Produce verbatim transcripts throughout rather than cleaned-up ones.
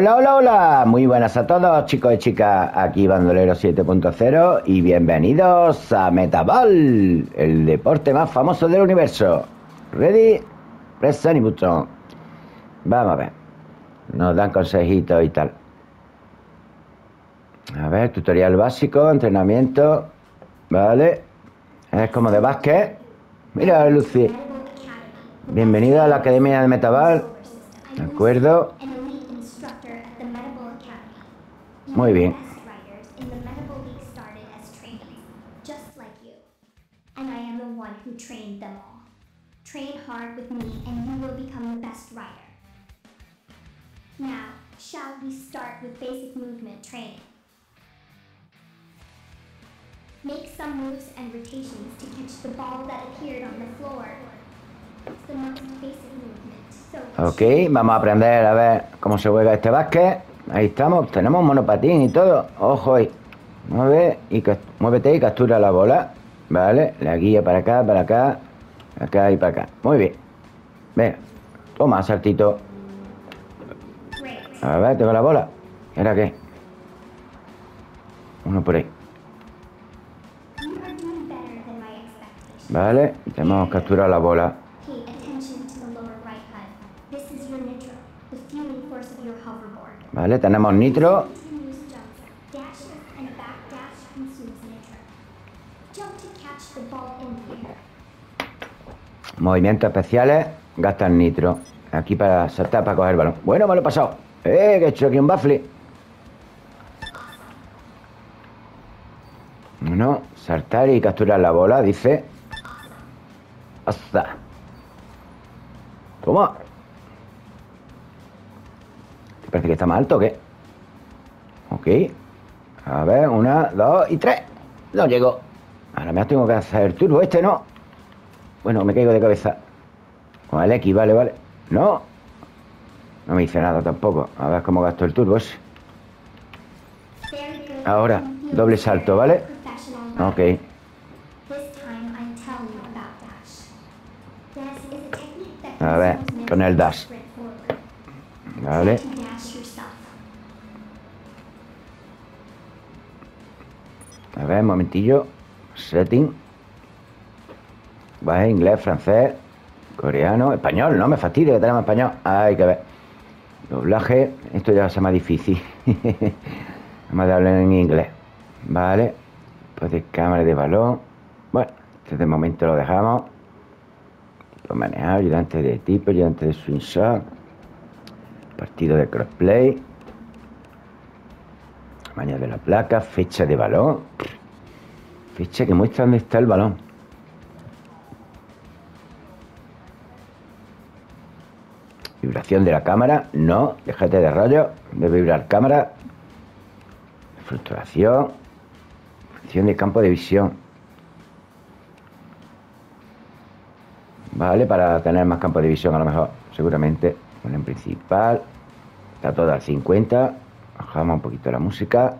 Hola, hola, hola, muy buenas a todos chicos y chicas, aquí Bandolero siete punto cero y bienvenidos a Metaball, el deporte más famoso del universo. Ready, press any button. Vamos a ver, nos dan consejitos y tal. A ver, tutorial básico, entrenamiento, vale, es como de básquet. Mira, Lucy, bienvenida a la Academia de Metaball, de acuerdo. Muy bien. Train hard with me and you will become the best rider. Now, shall we start with basic movement training? Make some moves and rotations to catch the ball that appeared on the floor. It's the most basic movement. So Ok, vamos a aprender a ver cómo se juega este básquet. Ahí estamos, tenemos monopatín y todo. Ojo ahí. Mueve y muévete y captura la bola. Vale, la guía para acá, para acá, acá y para acá. Muy bien. Venga, toma, saltito. A ver, tengo la bola. ¿Y ahora qué? Uno por ahí. Vale, tenemos capturado la bola. Vale, tenemos nitro. Movimientos especiales, gastan nitro. Aquí para saltar, para coger el balón. Bueno, me lo he pasado. Eh, que he hecho aquí un baffle. No, saltar y capturar la bola, dice. ¡Hasta! ¿Cómo? Parece que está más alto, ¿o qué? Ok. A ver, una, dos y tres. No llego. Ahora me tengo que hacer el turbo este, ¿no? Bueno, me caigo de cabeza. Con el X, vale, vale. No. No me hice nada tampoco. A ver cómo gasto el turbo ese. Ahora, doble salto, ¿vale? Ok. A ver, con el dash. Vale. A ver, un momentillo. Setting. Vale, inglés, francés, coreano, español. No me fastidie que tenemos español. Hay que ver. Doblaje. Esto ya va a ser más difícil. Vamos a hablar en inglés. Vale. Pues de cámara de balón. Bueno, este de momento lo dejamos. Lo manejar, ayudante de tipo, ayudante de swing shot. Partido de crossplay. Tamaño de la placa, fecha de balón. Fecha que muestra dónde está el balón. Vibración de la cámara. No, déjate de rollo. De vibrar cámara. Fluctuación. Función de campo de visión. Vale, para tener más campo de visión a lo mejor. Seguramente. Bueno, en principal. Está todo al cincuenta. Bajamos un poquito la música.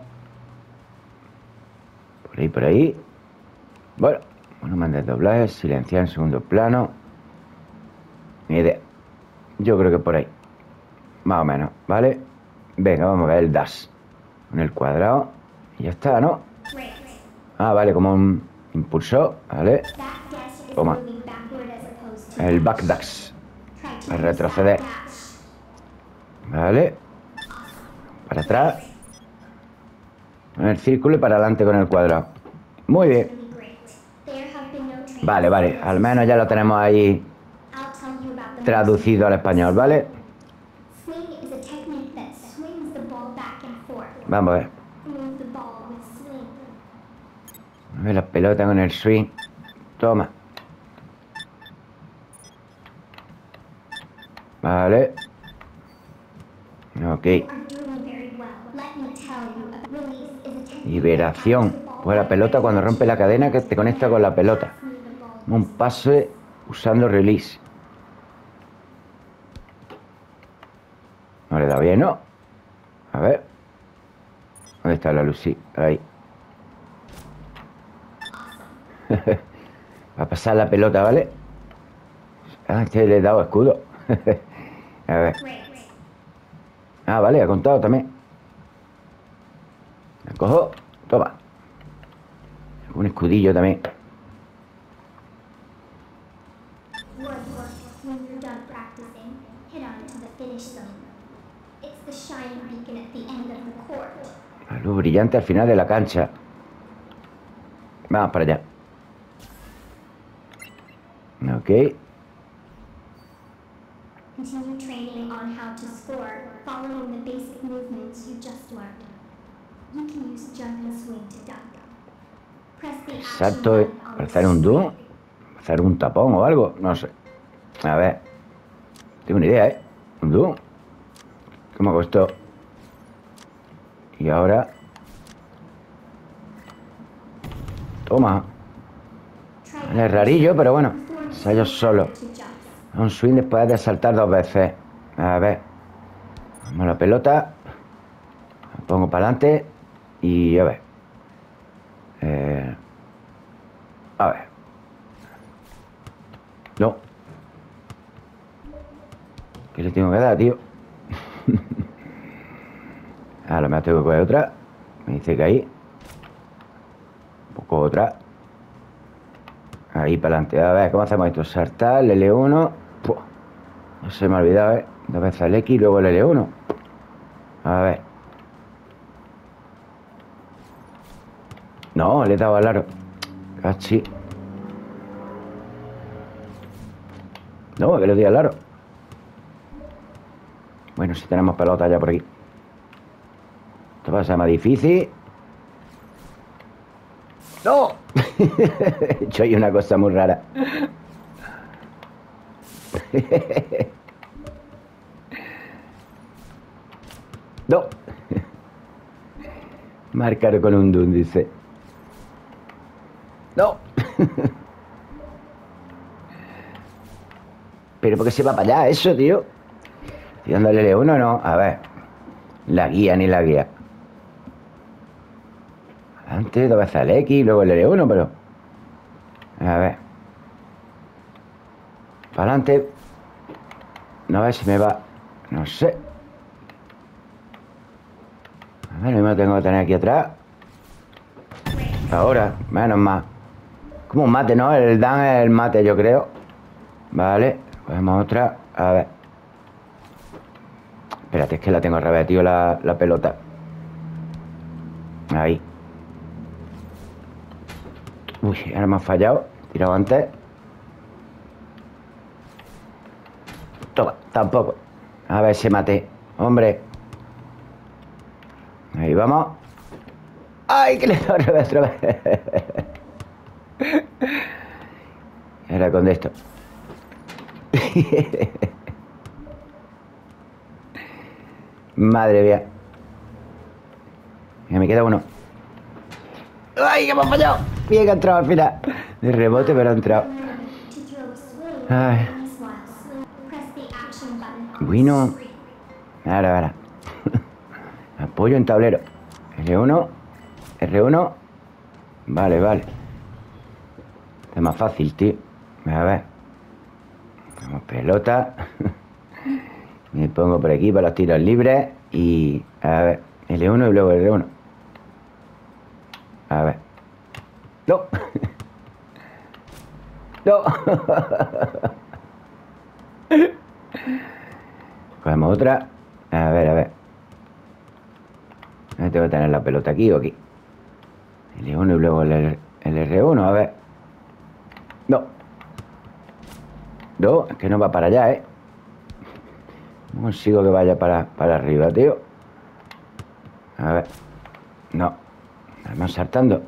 Por ahí, por ahí. Bueno, volumen de doblaje. Silenciar en segundo plano. Ni idea. Yo creo que por ahí. Más o menos, ¿vale? Venga, vamos a ver el dash. Con el cuadrado. Y ya está, ¿no? Ah, vale, como un impulsor. Vale. Toma. El backdash. El retroceder. Vale. Para atrás. En el círculo y para adelante con el cuadrado. Muy bien. Vale, vale. Al menos ya lo tenemos ahí traducido al español, ¿vale? Vamos a ver. A ver la pelota con el swing. Toma. Vale. Ok. Liberación. Pues la pelota cuando rompe la cadena que te conecta con la pelota. Un pase usando release. No le da bien, ¿no? A ver. ¿Dónde está la luz? Sí, ahí. Va a pasar la pelota, ¿vale? Ah, que le he dado escudo. A ver. Ah, vale, ha contado también. La cojo. Toma. Un escudillo también. Good work. When you're done practicing, head on to the finish zone. It's the shine beacon at the end of the court. La luz brillante al final de la cancha. Vamos para allá. Ok. Continue training on how to score, following the basic movements you just learned. You can use jump and swing to dunk. Press the action Salto button on para the hacer un dúo. screen. Hacer un tapón o algo. No sé. A ver. Tengo una idea, ¿eh? Un dúo. ¿Cómo hago esto? Y ahora... Toma. Es rarillo, pero bueno. Ensayo solo. Un swing después de saltar dos veces. A ver. Vamos a la pelota. La pongo para adelante. Y a ver. Eh... A ver. No. ¿Qué le tengo que dar, tío? A lo mejor tengo que coger otra. Me dice que ahí. Un poco otra. Ahí para adelante. A ver, ¿cómo hacemos esto? Saltar, el L uno. Puh. No se me ha olvidado, ¿eh? Dos veces el X y luego el L uno. A ver. No, le he dado al aro. Cachi. No, que le doy al aro. Bueno, si tenemos pelota ya por aquí. Esto va a ser más difícil. ¡No! He hecho ahí una cosa muy rara. No. Marcar con un dun, dice. No. Pero ¿por qué se va para allá eso, tío? Estoy dándole L uno, no. A ver. La guía ni la guía. Antes dos veces el X y luego el L uno, pero... A ver. Para adelante. No, a ver si me va... No sé. A ver, no me tengo que tener aquí atrás. Ahora, menos más. Como un mate, ¿no? El dan es el mate, yo creo. Vale, cogemos otra. A ver. Espérate, es que la tengo al revés, tío, la, la pelota. Ahí. Uy, ahora me ha fallado. Tirado antes. Toma, tampoco. A ver si mate. Hombre. Ahí vamos. ¡Ay, que le he dado al revés otra vez! Y ahora con esto. Madre mía. Mira, me queda uno. ¡Ay, que me ha fallado! Bien que ha entrado al final. De rebote, pero ha entrado. Ay. Bueno. Ahora, ahora. Apoyo en tablero. L uno. R uno. Vale, vale. Es más fácil, tío. A ver. Vamos, pelota. Me pongo por aquí para los tiros libres. Y... A ver. L uno y luego R uno. A ver. ¡No! ¡No! Cogemos otra. A ver, a ver. Tengo que tener la pelota aquí o aquí. L uno y luego el, el R uno. A ver. No. No, es que no va para allá, ¿eh? No consigo que vaya para, para arriba, tío. A ver. No. Vamos saltando.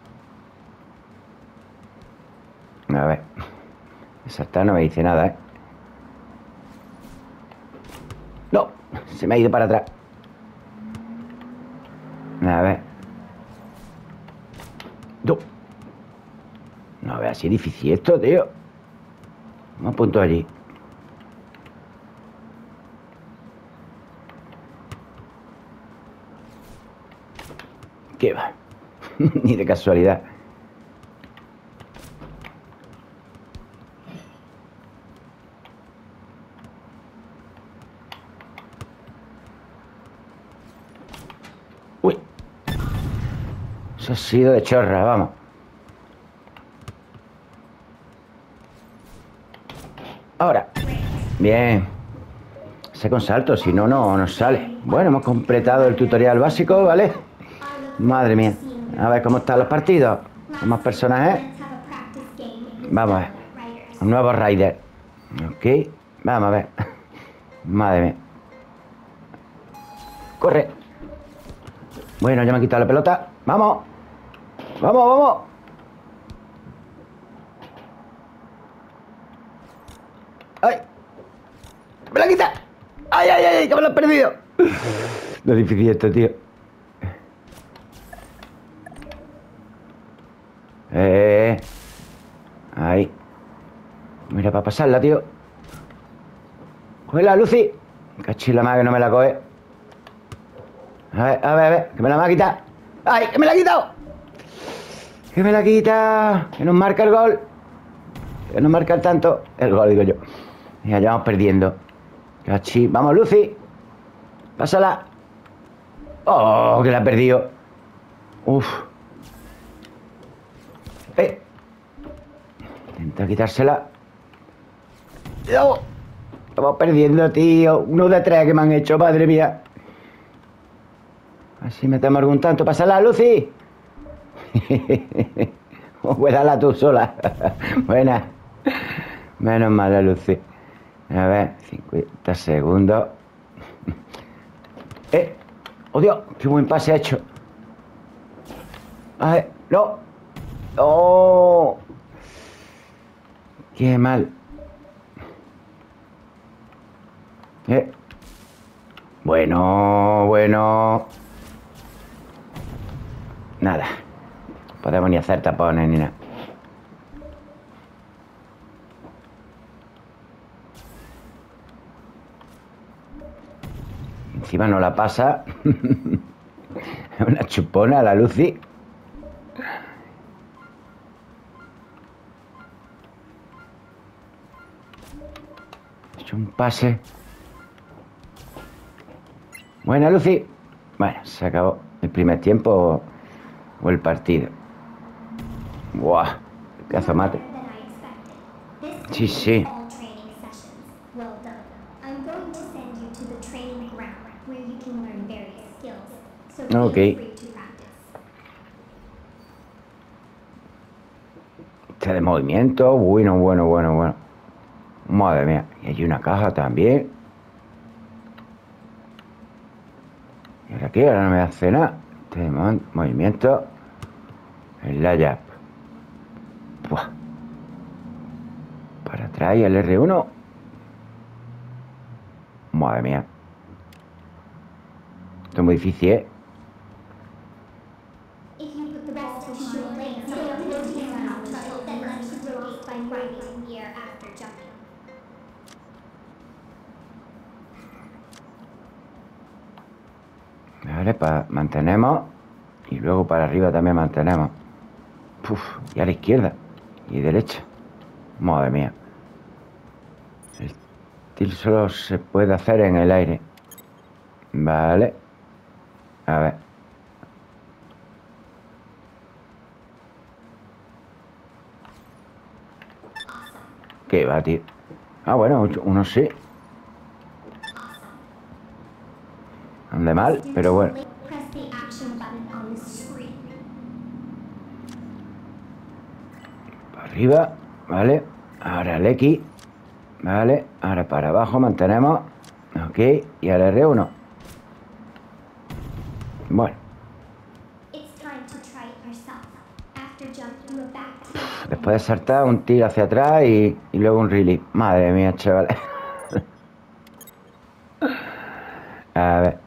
A ver. Saltar no me dice nada, ¿eh? No. Se me ha ido para atrás. A ver. No. No, a ver, así es difícil esto, tío. Me apunto allí. ¿Qué va? Ni de casualidad. Eso ha sido de chorra, vamos. Ahora. Bien. Sé con salto, si no, no nos sale. Bueno, hemos completado el tutorial básico, ¿vale? Madre mía. A ver cómo están los partidos. Con más personajes. Vamos a ver. Un nuevo Rider. Ok. Vamos a ver. Madre mía. Corre. Bueno, ya me han quitado la pelota. Vamos. Vamos, vamos. ¡Ay! ¡Me la quita! ¡Ay, ay, ay! ¡Que me lo he perdido! No es difícil esto, tío. Eh. Ahí. Mira, para pasarla, tío. Cógela, Lucy. Cachila más que no me la coge. A ver, a ver, a ver. Que me la va a quitar. ¡Ay! ¡Que me la ha quitado! ¡Que me la quita! Que nos marca el gol. Que nos marca el tanto. El gol, digo yo. Mira, ya vamos perdiendo. Cachi. Vamos, Lucy. Pásala. Oh, que la ha perdido. Uf. Eh. Intenta quitársela. ¡No! Estamos perdiendo, tío. Uno de tres que me han hecho, madre mía. Así metemos algún tanto. Pásala, Lucy. Cuédala tú sola. Buena. Menos mala, Lucy. A ver, cincuenta segundos. ¡Eh! ¡Oh, Dios! ¡Qué buen pase ha hecho! A ver, ¡no! ¡Oh! ¡Qué mal! ¿Eh? Bueno, bueno. Nada. No podemos ni hacer tapones ni nada. Encima no la pasa. Una chupona la Lucy. He hecho un pase. Buena, Lucy. Bueno, se acabó el primer tiempo o el partido. Buah, qué azomate. Sí, sí. Ok. Este de movimiento. Bueno, bueno, bueno, bueno. Madre mía. Y hay una caja también. Y ahora aquí, ahora no me hace nada. Este de movimiento. El layup. Buah. Para atrás y el R uno. Madre mía. Esto es muy difícil, ¿eh? Vale, para, mantenemos. Y luego para arriba también mantenemos. Uf, y a la izquierda. Y derecha. Madre mía. El tilt solo se puede hacer en el aire. Vale. A ver. ¿Qué va, tío? Ah, bueno, uno sí. Ande mal, pero bueno. Para arriba, vale. Ahora el X. Vale. Ahora para abajo mantenemos. Ok. Y ahora R uno. Bueno. Después de saltar, un tiro hacia atrás y, y luego un release. Madre mía, chavales. A ver.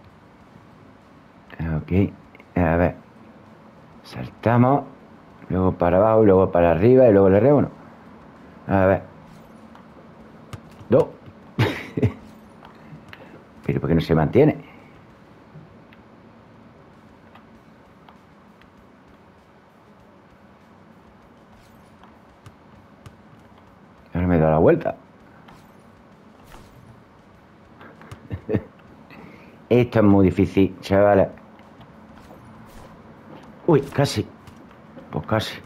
Ok. A ver. Saltamos. Luego para abajo, luego para arriba y luego el R uno. A ver. No. Pero ¿por qué no se mantiene? Ahora me da la vuelta. Esto es muy difícil, chavales. Uy, casi. Pues casi.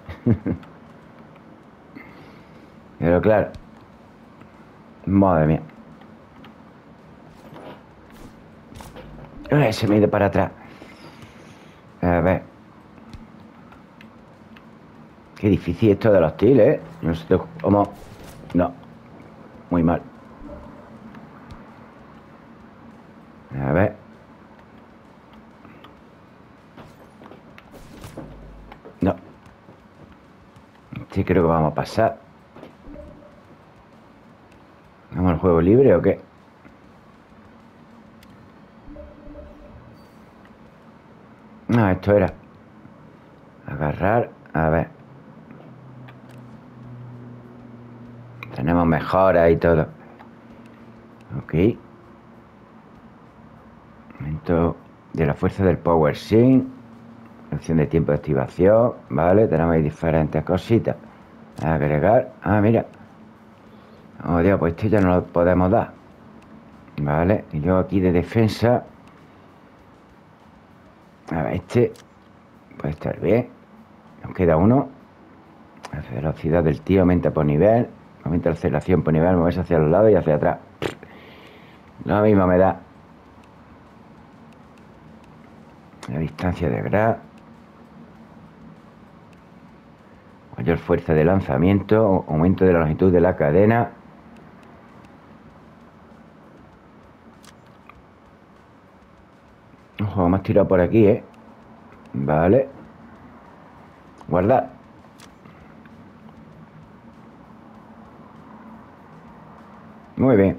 Pero claro. Madre mía. Uy, se me ha ido para atrás. A ver. Qué difícil esto de los tiles, ¿eh? No sé cómo... No. Muy mal. A ver. No. Sí, creo que vamos a pasar. ¿Vamos al juego libre o qué? No, esto era agarrar. A ver. Tenemos mejoras y todo. Ok. Momento de la fuerza del Power Sync. Opción de tiempo de activación. Vale, tenemos ahí diferentes cositas. Agregar. Ah, mira. Oh, Dios, pues esto ya no lo podemos dar. Vale, y luego aquí de defensa. A ver, este puede estar bien. Nos queda uno. La velocidad del tiro aumenta por nivel. Aumenta la aceleración por nivel. Moverse hacia los lados y hacia atrás. Lo mismo me da. La distancia de grab. Mayor fuerza de lanzamiento. Aumento de la longitud de la cadena. Ojo, me has tirado por aquí, ¿eh? Vale. Guardar. Muy bien.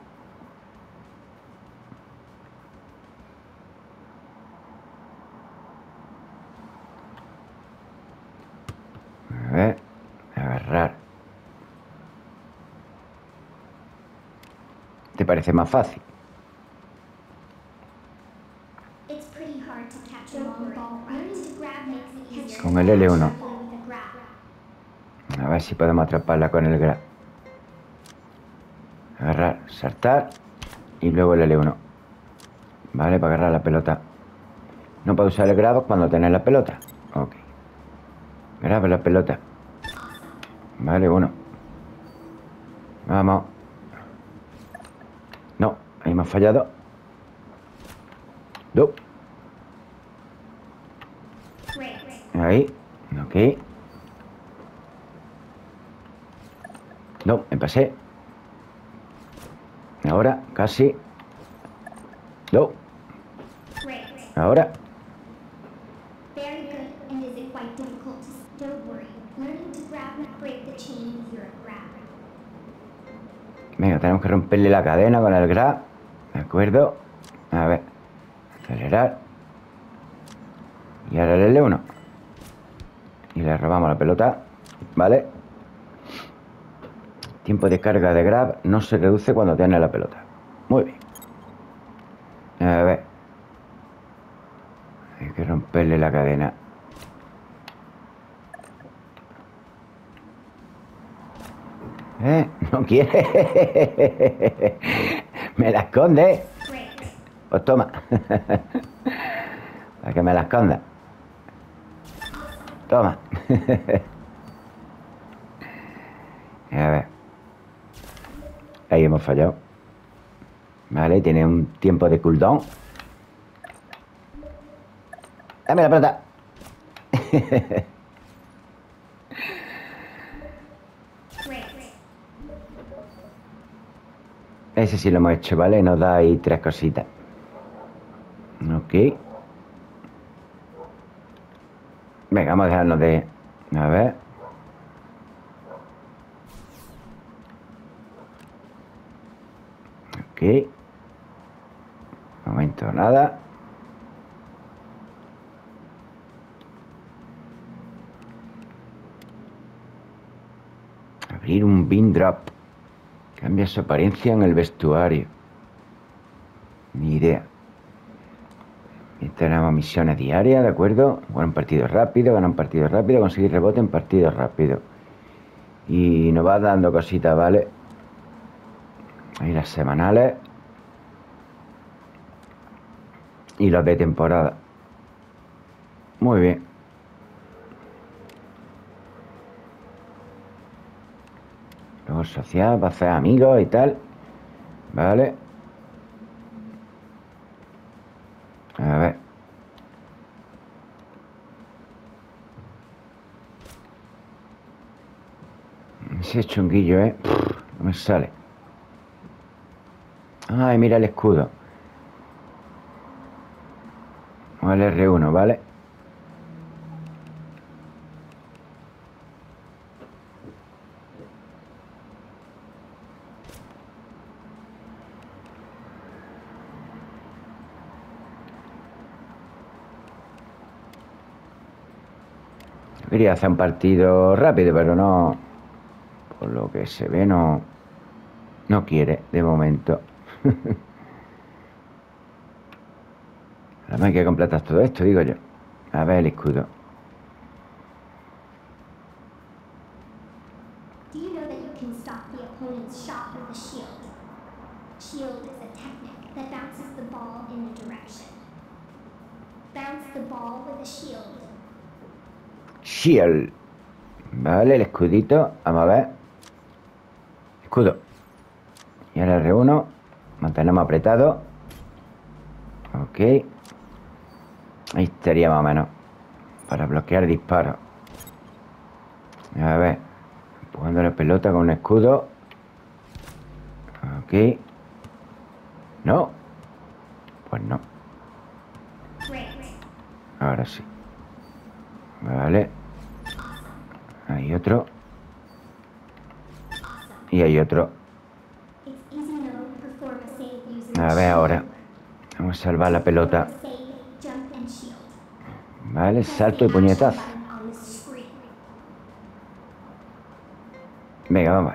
A ver. Agarrar. ¿Te parece más fácil? It's pretty hard to catch a long ball, right? Learning to grab makes it easier. Con el L uno. Carefully with the grab. A ver si podemos atraparla con el grab. Agarrar, saltar. Y luego el L uno. Vale, para agarrar la pelota. No puedo usar el grab cuando tenés la pelota. Ok. Grab la pelota. Vale, uno. Vamos. No, ahí me ha fallado. Dos. Ahí. Ok. No, me pasé. Ahora, casi. No. Ahora. Very good. And is it quite difficult? Don't worry. Learning to grab and break the chain with your grab. Venga, tenemos que romperle la cadena con el grab. ¿De acuerdo? A ver. Acelerar. Y ahora el L uno. Y le robamos la pelota. Vale. Tiempo de carga de grab no se reduce cuando tiene la pelota. Muy bien. A ver. Hay que romperle la cadena. ¿Eh? No quiere. Me la esconde. Pues toma. Para que me la esconda. Toma. A ver. Ahí hemos fallado. Vale, tiene un tiempo de cooldown. Dame la pelota. Ese sí lo hemos hecho, ¿vale? Nos da ahí tres cositas. Ok. Venga, vamos a dejarnos de... A ver. Ok. De momento nada. Abrir un bin drop. Cambia su apariencia en el vestuario. Ni idea. Y tenemos misiones diarias, ¿de acuerdo? Jugar un partido rápido, ganar un partido rápido, conseguir rebote en partido rápido. Y nos va dando cositas, ¿vale? Ahí las semanales. Y los de temporada. Muy bien. Árbol social, va a hacer amigos y tal. Vale. A ver. Ese chunguillo, ¿eh? Pff, no me sale. Ay, mira el escudo. O el R uno, ¿vale? Quería hacer un partido rápido, pero no. Por lo que se ve, no. No quiere, de momento. Ahora hay que completar todo esto, digo yo. A ver el escudo. Do you know that you can stop the opponent's shot with a shield? Shield is a technique that bounces the ball in a direction. Bounce the ball with a shield. Shield. Vale, el escudito. Vamos a ver. Escudo. Y el R uno. Mantenemos apretado. Ok. Ahí estaría más o menos. Para bloquear disparos. A ver. Empujando la pelota con un escudo. Ok. No. Pues no. Ahora sí. Vale. Hay otro. Y hay otro. A ver ahora. Vamos a salvar la pelota. Vale, salto y puñetazo. Venga, vamos.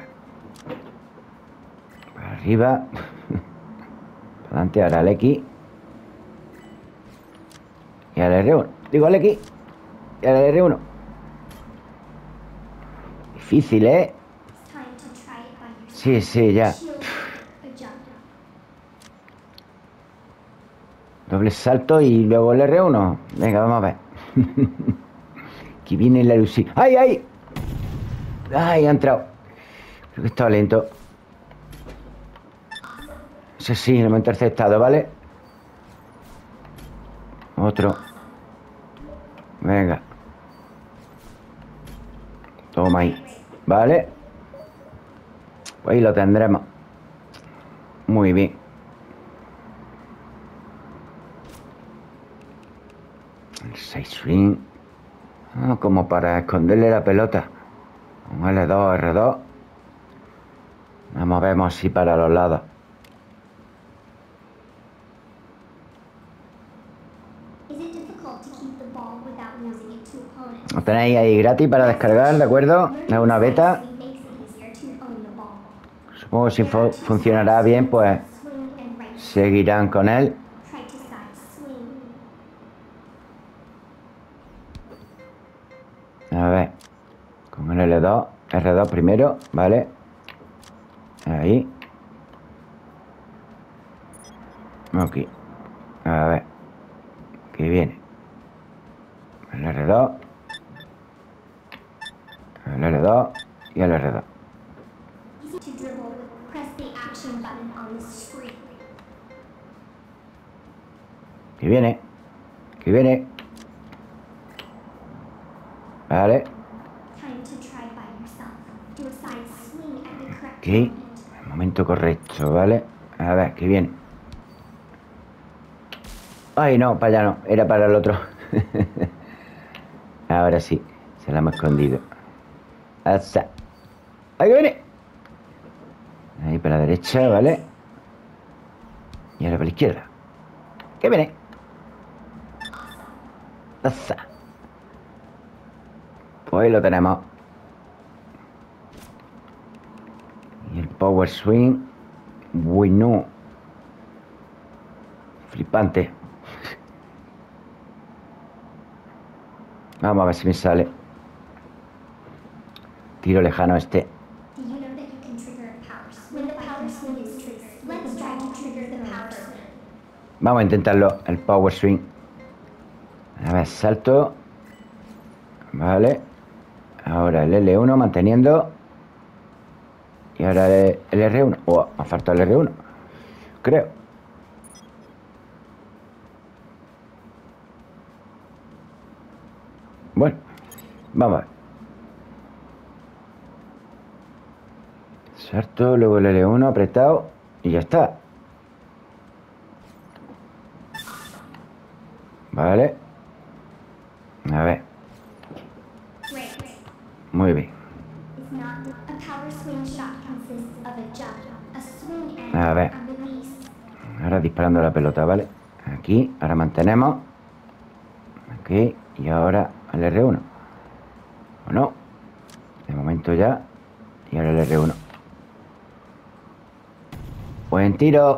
Para arriba. Para adelante, ahora al X. Y al R uno. Digo al X. Y al R uno. Difícil, ¿eh? Sí, sí, ya. Doble salto y luego el R uno. Venga, vamos a ver. Aquí viene la luz. ¡Ay, ay! ¡Ay, ha entrado! Creo que estaba lento. Eso sí, lo hemos interceptado, ¿vale? Otro. Venga. Toma ahí. ¿Vale? Pues ahí lo tendremos. Muy bien. El seis swing. Ah, como para esconderle la pelota. Un L dos, R dos. Nos movemos así para los lados. Lo tenéis ahí gratis para descargar, ¿de acuerdo? Es una beta. Supongo que si fu- funcionará bien, pues seguirán con él. A ver. Con el L dos. R dos primero, ¿vale? Ahí. Ok. A ver. ¿Qué viene? El R dos. El R dos y el R dos. ¿Qué viene? ¿Qué viene? Vale. Ok. El momento correcto, ¿vale? A ver, ¿qué viene? Ay, no, para allá no. Era para el otro. Ahora sí. Se la hemos escondido. Asa. Ahí que viene. Ahí para la derecha, ¿vale? Y ahora para la izquierda. ¿Qué viene? Asa. Pues ahí lo tenemos. Y el power swing. Bueno. Flipante. Vamos a ver si me sale. Tiro lejano este. Vamos a intentarlo, el power swing. A ver, salto. Vale. Ahora el L uno manteniendo. Y ahora el, el R uno. Oh, me ha faltado el R uno, creo. Bueno, vamos a ver. Salto, luego el L uno apretado y ya está. Vale. A ver. Muy bien. A ver. Ahora disparando la pelota, ¿vale? Aquí, ahora mantenemos. Aquí, y ahora el R uno. ¿O no? De momento ya. Y ahora el R uno. Buen tiro.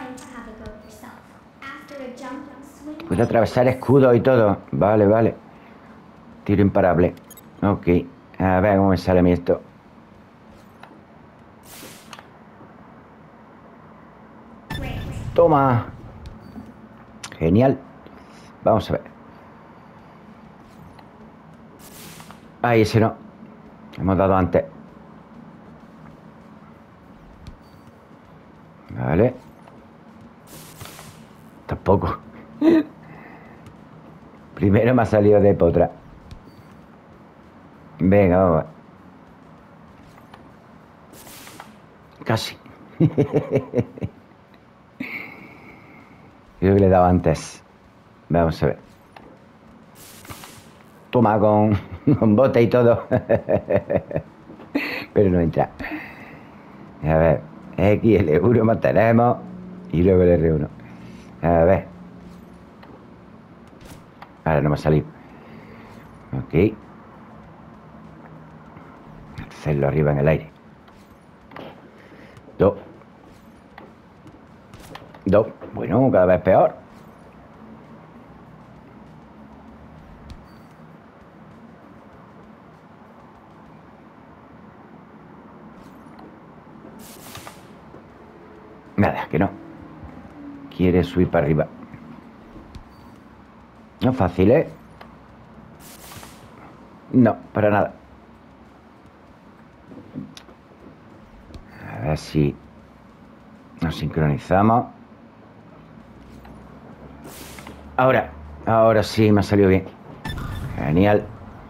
Puede atravesar escudo y todo. Vale, vale. Tiro imparable. Ok. A ver cómo me sale a mí esto. Toma. Genial. Vamos a ver. Ahí, ese no. Hemos dado antes. Vale. Tampoco. Primero me ha salido de potra. Venga, vamos a ver. Casi. Creo que le he dado antes. Vamos a ver. Toma con, con bote y todo. Pero no entra. A ver. X, L uno mantenemos. Y luego el R uno. A ver. Ahora no me ha salido. Ok. Hacerlo arriba en el aire. Dos. Dos. Bueno, cada vez peor. Nada, que no. Quiere subir para arriba. No es fácil, ¿eh? No, para nada. A ver si nos sincronizamos. Ahora, ahora sí me ha salido bien. Genial.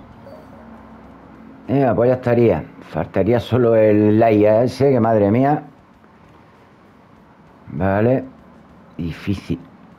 Eh, pues ya estaría. Faltaría solo el layer ese, que madre mía. Vale. Difícil.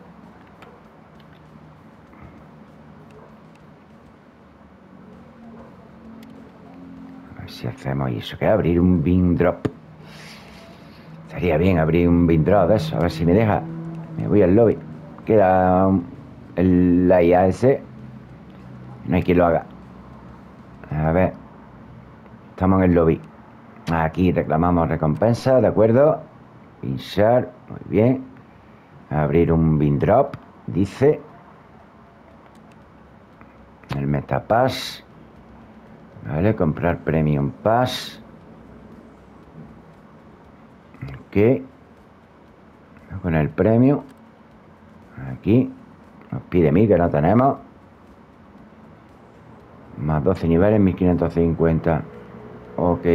A ver si hacemos eso, que abrir un bin drop. Estaría bien abrir un bin drop de eso. A ver si me deja. Me voy al lobby. Queda un, el layer ese. No hay quien lo haga. A ver. Estamos en el lobby. Aquí reclamamos recompensa, ¿de acuerdo? Pinchar, muy bien. Abrir un bin drop, dice. El Metapass. Vale, comprar Premium Pass. Ok. Con el premium. Aquí. Nos pide mil, que no tenemos. Más doce niveles, mil quinientos cincuenta. Ok.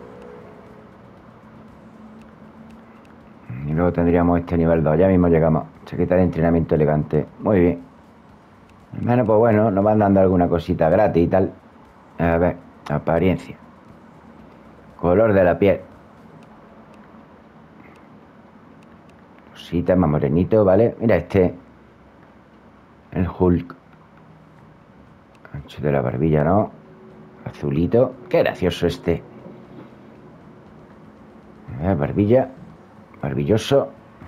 Y luego tendríamos este nivel dos. Ya mismo llegamos. Chaqueta de entrenamiento elegante. Muy bien. Al menos, pues bueno, nos van dando alguna cosita gratis y tal. A ver, apariencia. Color de la piel. Cositas más morenito, ¿vale? Mira este. El Hulk. Ancho de la barbilla, ¿no? Azulito. Qué gracioso este. A ver, barbilla. Barbilloso.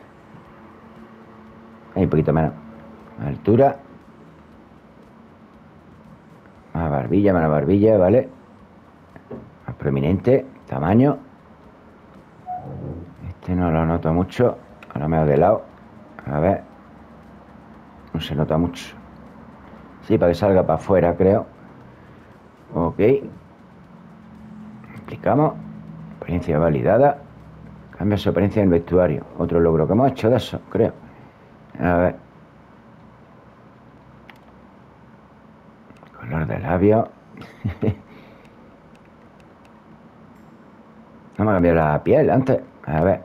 Hay un poquito menos. Altura. Más barbilla, menos barbilla, ¿vale? Más prominente. Tamaño. Este no lo noto mucho. Ahora me he de lado. A ver. No se nota mucho. Sí, para que salga para afuera, creo. Ok. Aplicamos. Apariencia validada. Cambia su apariencia en el vestuario. Otro logro que hemos hecho de eso, creo. A ver. Color de labio. No me ha cambiado la piel antes. A ver.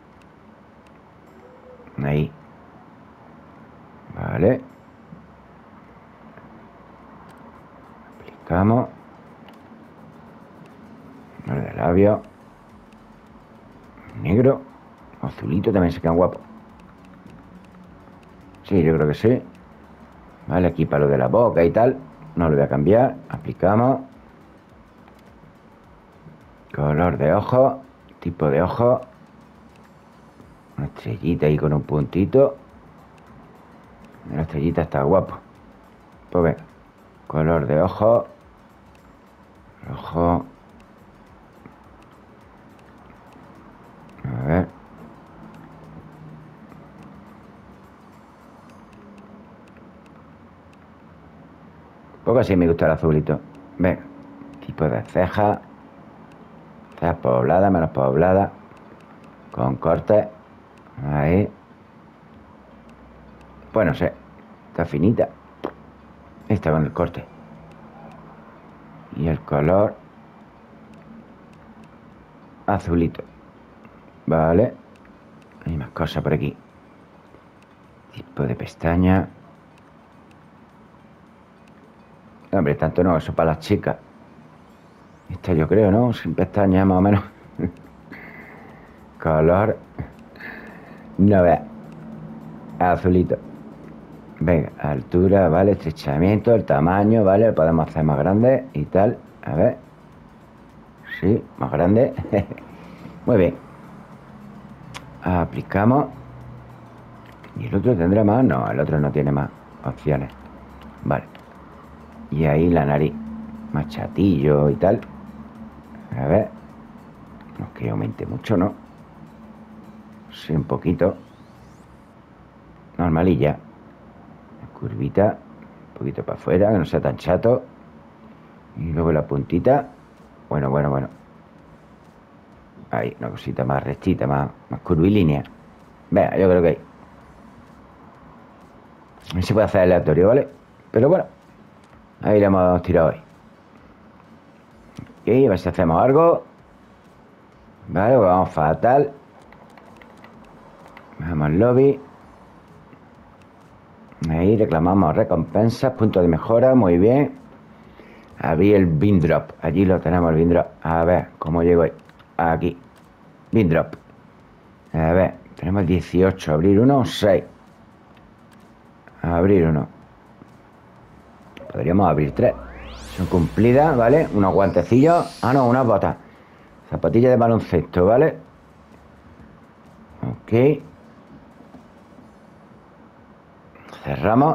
Ahí. Vale. Aplicamos. El de labio. Negro. Azulito también se quedan guapos. Sí, yo creo que sí. Vale, aquí para lo de la boca y tal. No lo voy a cambiar. Aplicamos. Color de ojo. Tipo de ojo. Una estrellita ahí con un puntito. La estrellita está guapo. Pues venga. Color de ojo. Ojo. A ver. Poco así me gusta el azulito. Venga. Tipo de ceja. Cejas pobladas, menos pobladas. Con cortes. Ahí. Pues no sé. Está finita. Esta con el corte. Y el color. Azulito. Vale. Hay más cosas por aquí. Tipo de pestaña. Hombre, tanto no, eso para las chicas. Esta yo creo, ¿no? Sin pestañas más o menos. Color. No veas. Azulito. Venga, altura, vale, estrechamiento, el tamaño, vale, lo podemos hacer más grande y tal. A ver. Sí, más grande. Muy bien. Aplicamos. ¿Y el otro tendrá más? No, el otro no tiene más opciones. Vale. Y ahí la nariz. Más chatillo y tal. A ver. No es que aumente mucho, ¿no? Sí, un poquito. Normalilla. Curvita. Un poquito para afuera, que no sea tan chato. Y luego la puntita. Bueno, bueno, bueno. Ahí, una cosita más rectita, más, más curvilínea. Venga, yo creo que ahí. No se puede hacer aleatorio, ¿vale? Pero bueno, ahí le hemos tirado hoy. Y a ver si hacemos algo. Vale, pues vamos fatal. Vamos al lobby. Ahí reclamamos recompensas, puntos de mejora, muy bien. Abrí el bin drop. Allí lo tenemos, el bin drop. A ver, ¿cómo llego ahí? Aquí. Bin drop. A ver, tenemos el dieciocho. Abrir uno, seis. Abrir uno. Podríamos abrir tres. Son cumplidas, ¿vale? Unos guantecillos. Ah, no, unas botas. Zapatillas de baloncesto, ¿vale? Ok. Cerramos.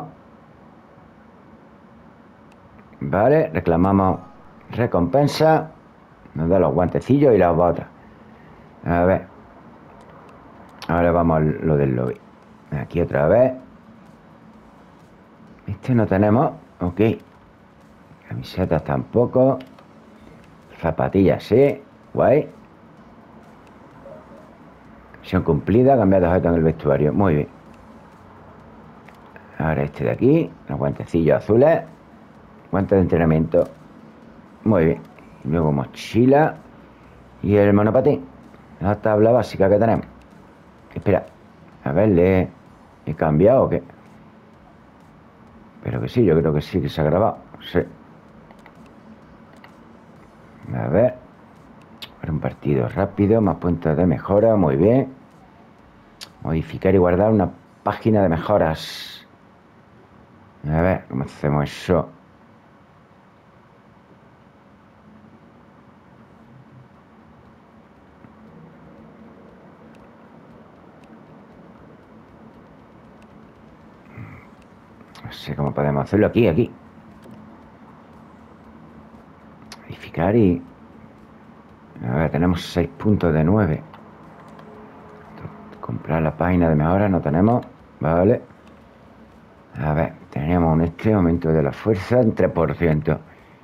Vale, reclamamos recompensa. Nos da los guantecillos y las botas. A ver. Ahora vamos a lo del lobby. Aquí otra vez. Este no tenemos. Ok. Camisetas tampoco. Zapatillas sí. Guay. Misión cumplida. Cambiar de objeto en el vestuario. Muy bien. Ahora este de aquí. Los guantecillos azules. Guantes de entrenamiento. Muy bien. Y luego mochila. Y el monopatín. La tabla básica que tenemos. Espera. A ver, ¿le he cambiado o qué? Pero que sí, yo creo que sí que se ha grabado. Sí. A ver. Para un partido rápido. Más puntos de mejora. Muy bien. Modificar y guardar una página de mejoras. A ver, ¿cómo hacemos eso? No sé cómo podemos hacerlo aquí, aquí. Modificar y... A ver, tenemos seis puntos de nueve. Comprar la página de mejora, no tenemos. Vale. A ver, tenemos un este aumento de la fuerza en tres por ciento.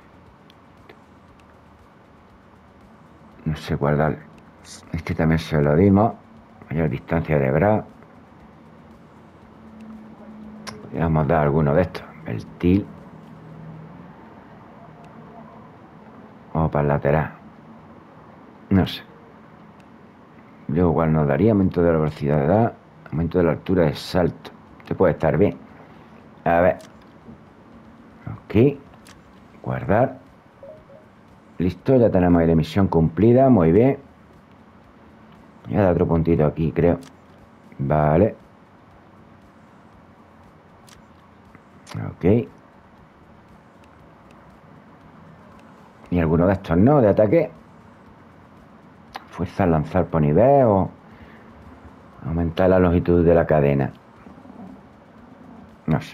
No sé guardar. Este también se lo dimos. Mayor distancia de grado. Podríamos dar alguno de estos. El til. O para el lateral. No sé. Luego, ¿cuál nos daría? Aumento de la velocidad, aumento de la altura de salto. Este puede estar bien. A ver. Ok. Guardar. Listo, ya tenemos la misión cumplida. Muy bien. Voy a dar otro puntito aquí, creo. Vale. Ok. Y alguno de estos no, de ataque. Fuerza al lanzar por nivel o aumentar la longitud de la cadena. No sé.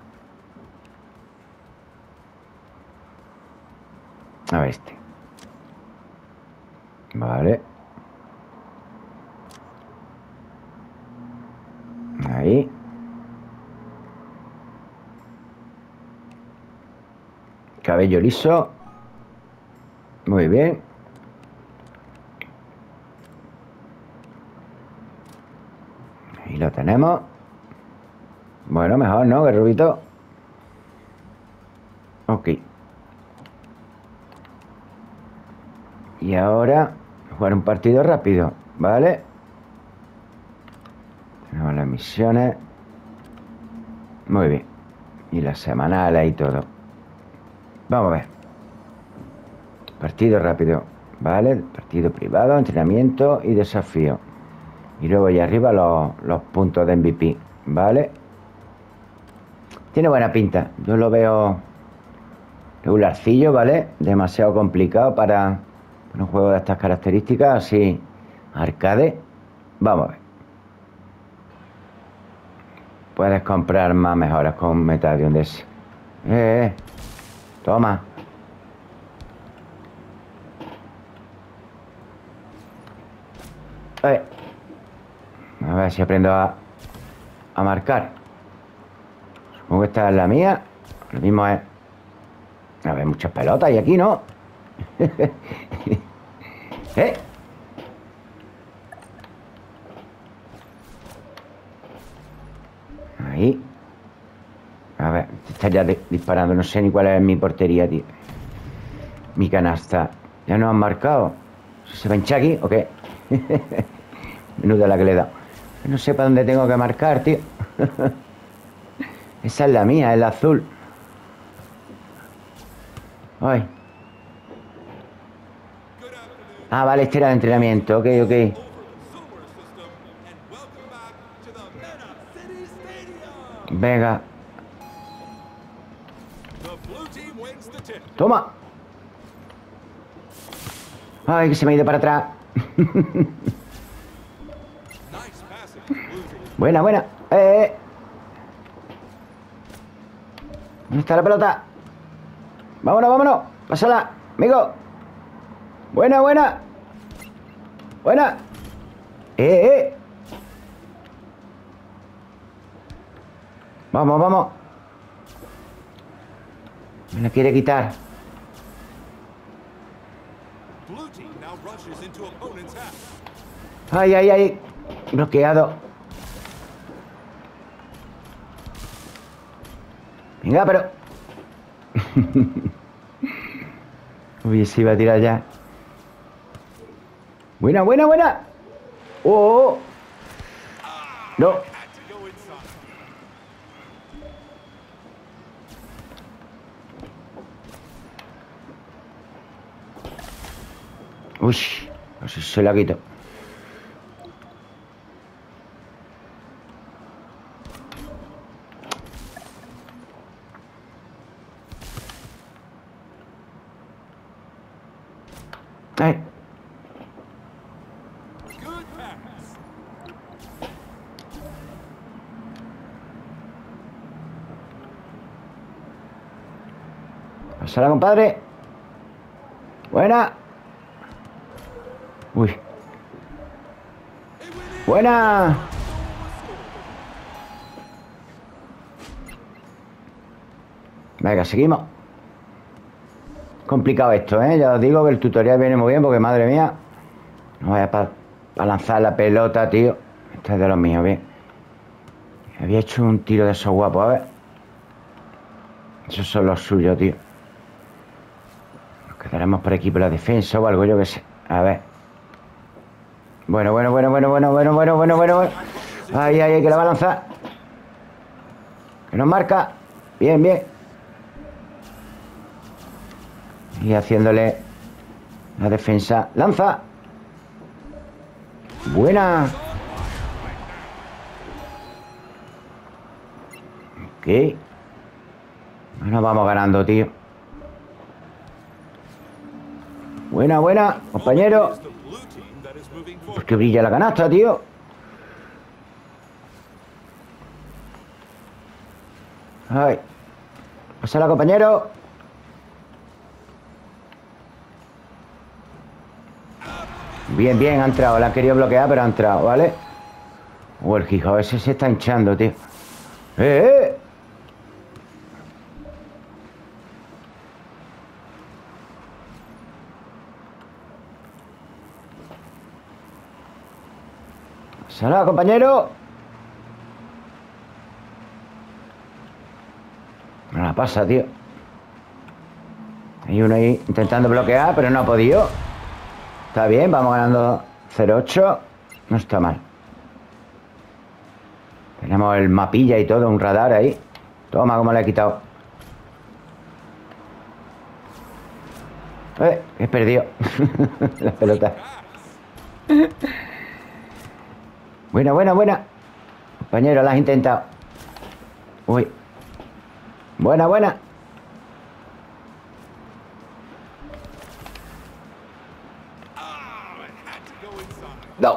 A ver este. Vale. Ahí. Cabello liso. Muy bien. Ahí lo tenemos. Bueno, mejor, ¿no? Que rubito. Ok. Y ahora jugar un partido rápido, ¿vale? Tenemos las misiones. Muy bien. Y las semanales y todo. Vamos a ver. Partido rápido, ¿vale? Partido privado, entrenamiento y desafío. Y luego allá arriba los, los puntos de M V P, ¿vale? Tiene buena pinta. Yo lo veo regularcillo, ¿vale? Demasiado complicado para un juego de estas características, así, arcade. Vamos a ver. Puedes comprar más mejoras con Metadium de ese. Eh, eh. Toma. Eh. A ver si aprendo a, a marcar. Supongo que esta es la mía. Lo mismo es... A ver, muchas pelotas y aquí no. ¿Eh? Ahí. A ver, estaría disparando. No sé ni cuál es mi portería, tío. Mi canasta. ¿Ya nos han marcado? ¿Se va a hinchar aquí o qué? Menuda la que le he dado. No sé para dónde tengo que marcar, tío. Esa es la mía, es la azul. Ay. Ah, vale, este era el entrenamiento. Ok, ok. Venga. Toma. Ay, que se me ha ido para atrás. Buena, buena. Eh, eh. ¿Dónde está la pelota? Vámonos, vámonos. Pásala, amigo. Buena, buena. Buena. Eh, eh. Vamos, vamos. Me la quiere quitar. Ay, ay, ay. Bloqueado. Venga, pero... Uy, se iba a tirar ya. Buena, buena, buena. Oh, oh. No. Uy, no sé si se la quito. Ay. Pásala, compadre. Buena. Uy. Buena. Venga, seguimos. Complicado esto, ¿eh? Ya os digo que el tutorial viene muy bien porque, madre mía, no vaya para pa lanzar la pelota, tío. Este es de los míos, bien. Había hecho un tiro de esos guapos, a ver. Esos son los suyos, tío. Nos quedaremos por aquí por la defensa o algo, yo que sé. A ver. Bueno, bueno, bueno, bueno, bueno, bueno, bueno, bueno, bueno, bueno. Ay, ay, ay, que la va a lanzar. Que nos marca. Bien, bien. Y haciéndole la defensa. ¡Lanza! Buena. Ok. Nos vamos ganando, tío. Buena, buena, compañero. ¿Por qué brilla la canasta, tío? Ay. Pásala, compañero. Bien, bien, ha entrado. La han querido bloquear, pero ha entrado, ¿vale? O el Gijao ese se está hinchando, tío. ¡Eh, eh! ¡Salud, compañero! No la pasa, tío. Hay uno ahí intentando bloquear, pero no ha podido. Está bien, vamos ganando cero ocho. No está mal. Tenemos el mapilla y todo, un radar ahí. Toma, cómo le he quitado. Eh, he perdido la pelota. Buena, buena, buena. Compañero, la has intentado. Uy. Buena, buena. No.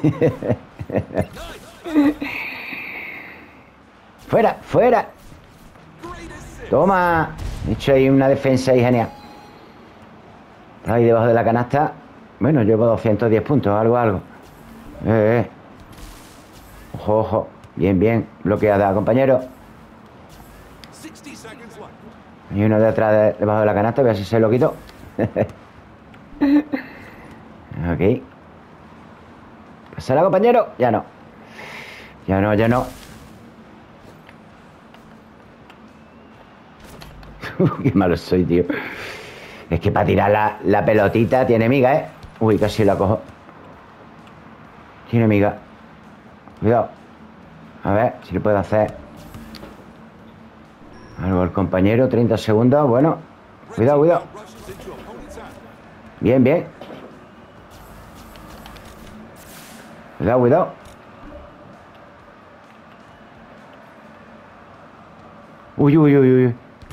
Fuera, fuera. Toma. He hecho ahí una defensa ahí genial. Ahí debajo de la canasta. Bueno, llevo doscientos diez puntos, algo, algo. Eh, eh. Ojo, ojo. Bien, bien. Bloqueada, compañero. Hay uno de atrás, de, debajo de la canasta. Voy a ver si se lo quito. Ok. ¿Pasará, compañero? Ya no. Ya no, ya no. Qué malo soy, tío. Es que para tirar la, la pelotita tiene miga, ¿eh? Uy, casi la cojo. Tiene miga. Cuidado. A ver si le puedo hacer algo al compañero. treinta segundos. Bueno. Cuidado, cuidado. Bien, bien. Cuidado, cuidado. Uy, uy, uy, uy.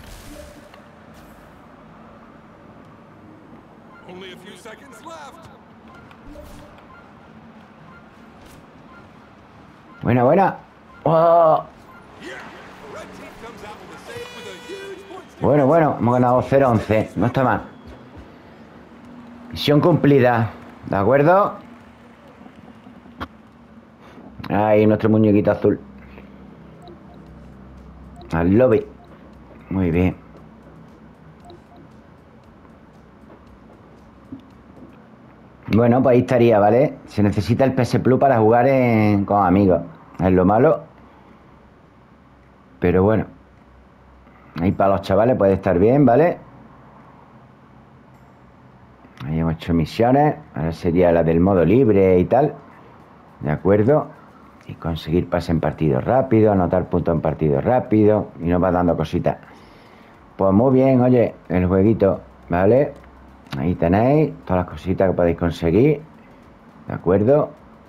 Buena, buena. Oh. Bueno, bueno, hemos ganado cero once. No está mal. Misión cumplida. ¿De acuerdo? Ahí nuestro muñequito azul. Al lobby. Muy bien. Bueno, pues ahí estaría, ¿vale? Se necesita el P S Plus para jugar en, con amigos. Es lo malo. Pero bueno. Ahí para los chavales puede estar bien, ¿vale? Ahí hemos hecho misiones. Ahora sería la del modo libre y tal. ¿De acuerdo? Y conseguir pase en partido rápido, anotar puntos en partido rápido. Y nos va dando cositas. Pues muy bien, oye, el jueguito, ¿vale? Ahí tenéis todas las cositas que podéis conseguir. ¿De acuerdo?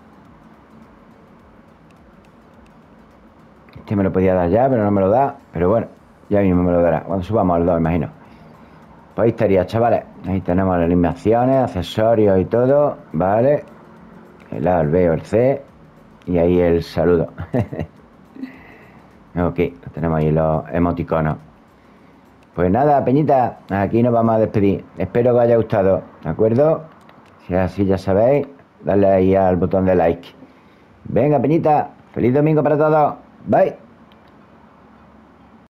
Este me lo podía dar ya, pero no me lo da. Pero bueno, ya mismo me lo dará. Cuando subamos al dos, imagino. Pues ahí estaría, chavales. Ahí tenemos las animaciones, accesorios y todo. ¿Vale? El A, el B o el C. Y ahí el saludo. Ok, tenemos ahí los emoticonos. Pues nada, peñita, aquí nos vamos a despedir. Espero que os haya gustado, ¿de acuerdo? Si es así, ya sabéis, dale ahí al botón de like. Venga, peñita, feliz domingo para todos. Bye.